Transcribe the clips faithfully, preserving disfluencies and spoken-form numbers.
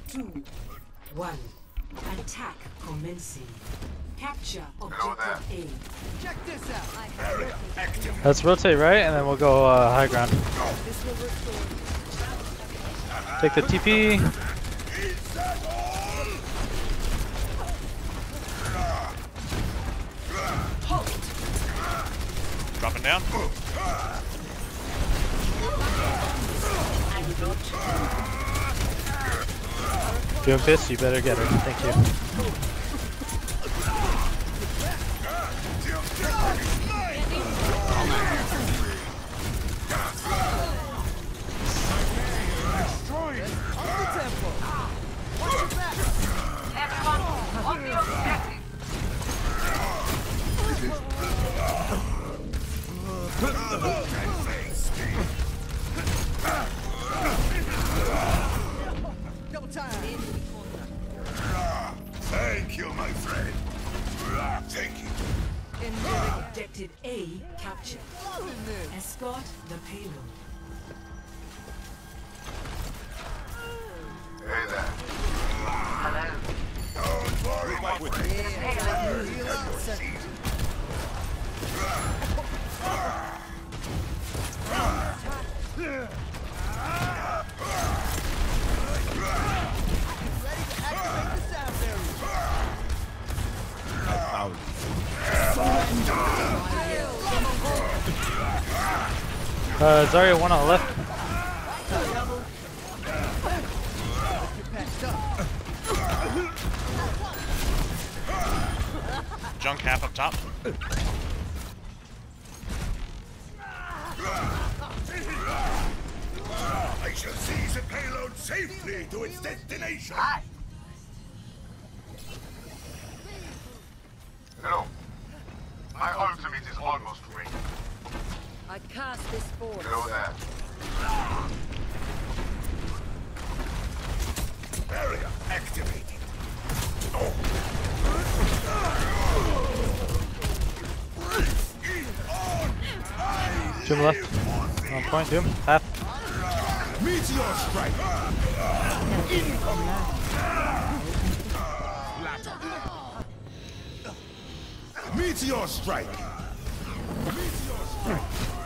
two, one. Attack commencing. Capture objective A. Check this out. Let's rotate right, and then we'll go uh, high ground. Take the T P. Dropping down. Doing fist, you better get her. Thank you. Thank you, my friend. Thank you. Objective A captured. Escort the payload. Hey there. Hello. Don't worry, my friend. Uh, Zarya one on the left. Junk half up top. I shall seize the payload safely to its destination. Hello. My ultimate is almost ready. I cast this force. Hello there. Barrier activated. Oh. Doom left. On point, Doom. Half. Meteor strike. Meteor strike. Meteor strike.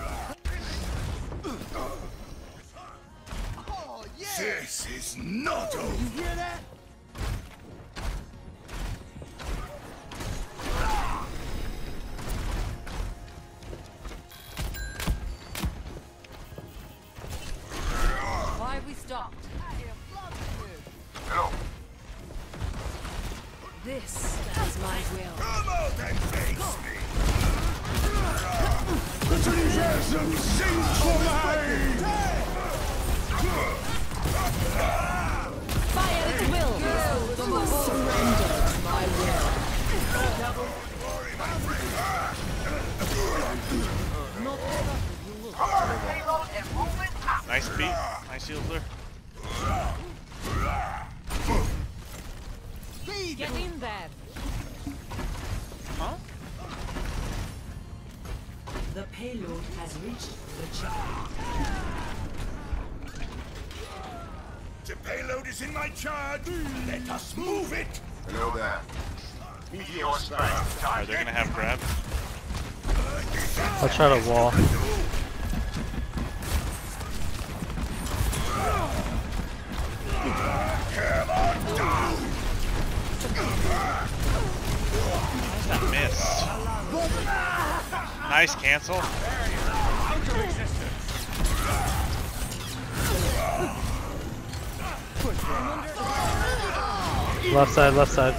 Oh, yeah. This is not over. You hear that? Why have we stopped? Hello. This is my will. Come out and face me. The Tunisian sings for me. Fire at will. Surrender to my will. Nice beat. Nice heals there. Get in there. Huh? The payload has reached the chopper. The payload is in my charge. Let us move it. Hello there. Meteor strike. Are they gonna have grab? I'll try to wall. Come on down. That missed. Nice cancel. Left side, left side.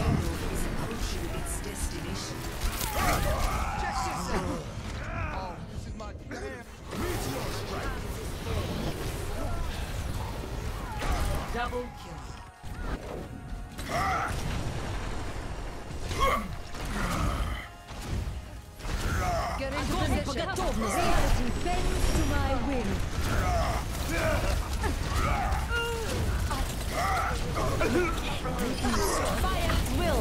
Double kill. Get into position. Reality bends to my will. Fire at will.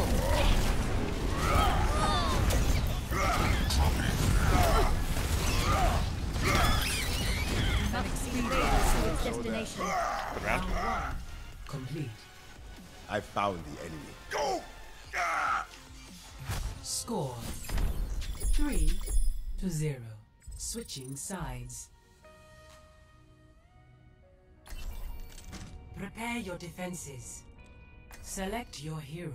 Max speed to its destination. Round. Complete. I found the enemy. Go! Ah! Score three to zero. Switching sides. Prepare your defenses. Select your hero.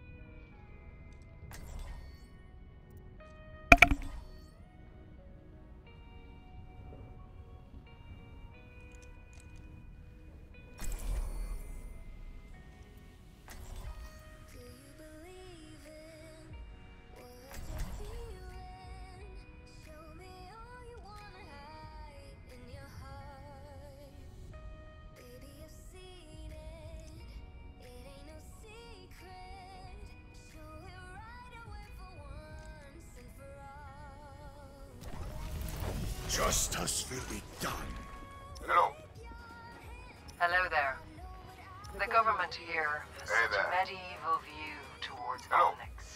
Justice will be done. Hello. Hello there. The government here has Hey such a there. medieval view towards Hello. Onyx.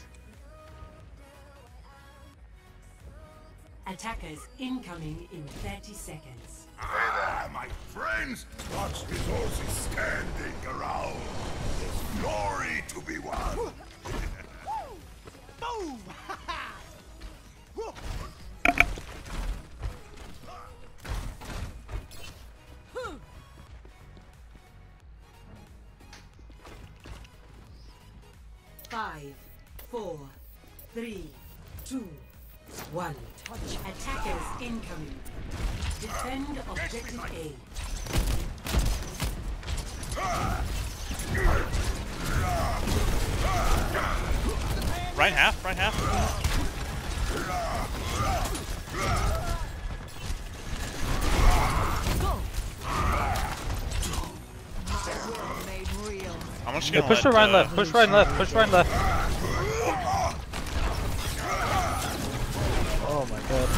Attackers incoming in thirty seconds. Ah, my friends, watch resources standing around. There's glory to be won. Boom! Five, four, three, two, one. Attackers incoming. Defend objective A. Right half, right half. Made real. I'm just Yeah, gonna push let, the right uh, left. Push right and left. Push right and left. Oh my god.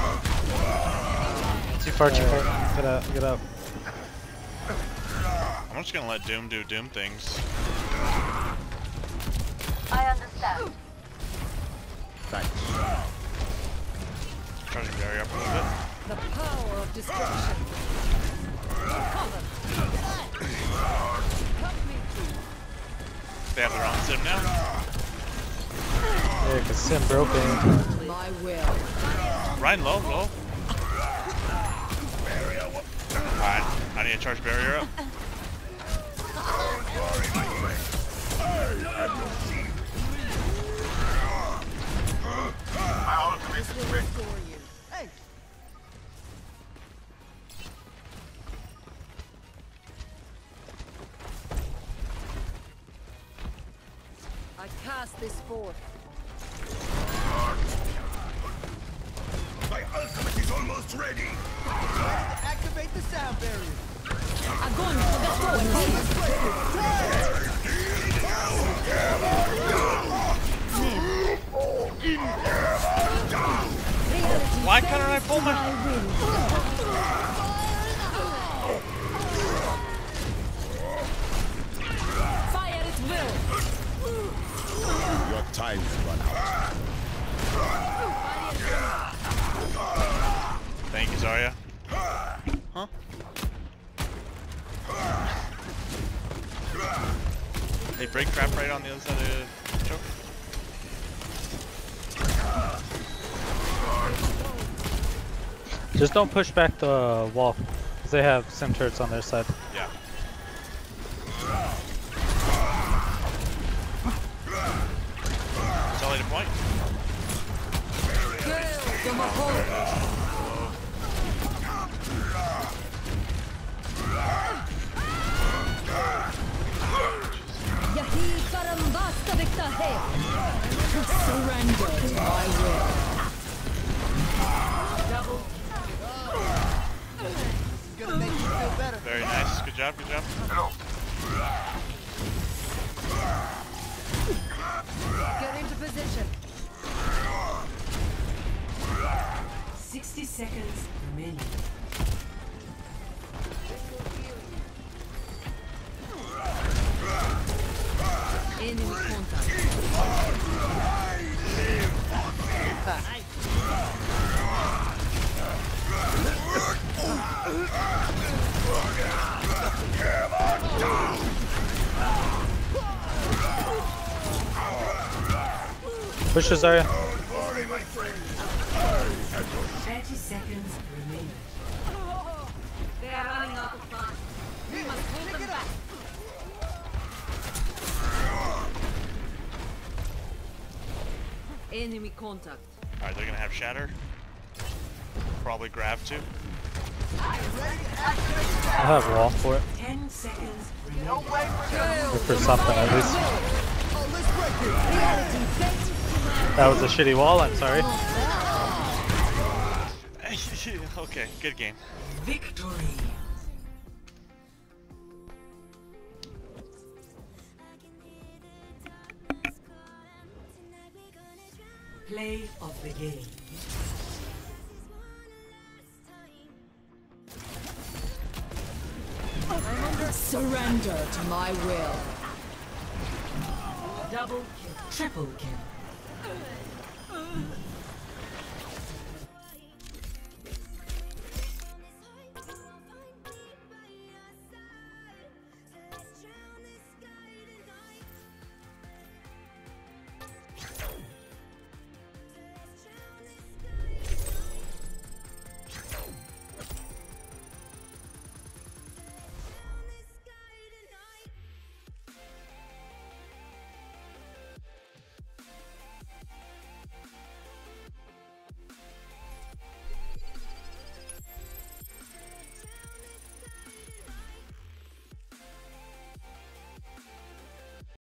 Too far, too far. Get out, get out. I'm just gonna let Doom do Doom things. I understand. Thanks. Charging barrier up a little bit. The power of destruction. Cover. Cut me through. They have their own sim now. Yeah, cause Sim broken. My will. Ryan low, low. Alright, I need to charge barrier up. My ultimate is ready. Restore you. Hey! I cast this forth. My ultimate is almost ready. Activate the sound barrier. Огонь по Why couldn't I pull my... Fire at will. Your time's run out. Thank you, Zarya. Huh? They break trap right on the other side of the choke. Just don't push back the wall. Cause they have Sim turrets on their side. Yeah. Consolidated point. Yahi karambasta viktahe. Surrender to my will. It's gonna make you feel better. Very nice. Good job, good job. Hello. Get into position. sixty seconds remaining. Enemy contact. Push this area. thirty seconds remaining. They are running out of time. We must hold them back. Enemy contact. Alright, they're gonna have Shatter. Probably grab too. I have wall for it. Ten seconds remaining. Or for something at least. Oh, let's break it. Reality bent. That was a shitty wall, I'm sorry. Okay, good game. Victory. Play of the game. Surrender to my will. Double kill. Triple kill.